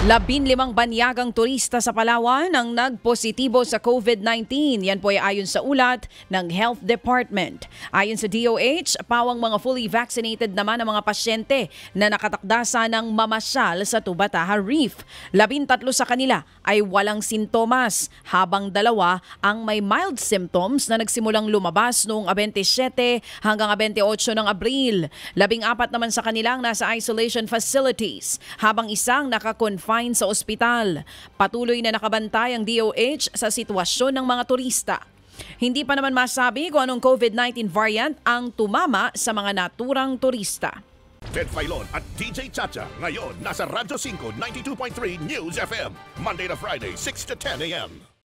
15 banyagang turista sa Palawan ang nagpositibo sa COVID-19. Yan po ay ayon sa ulat ng Health Department. Ayon sa DOH, pawang mga fully vaccinated naman ang mga pasyente na nakatakda ng mamasyal sa Tubataha Reef. 13 sa kanila ay walang sintomas, habang 2 ang may mild symptoms na nagsimulang lumabas noong 27 hanggang 28 ng Abril. 14 naman sa kanilang nasa isolation facilities, habang isang nakakonfine sa ospital. Patuloy na nakabantay ang DOH sa sitwasyon ng mga turista. Hindi pa naman masabi kung anong COVID-19 variant ang tumama sa mga naturang turista. Ted Filon at DJ Chacha ngayon nasa Radyo 5 92.3 News FM Monday to Friday 6 to 10 a.m.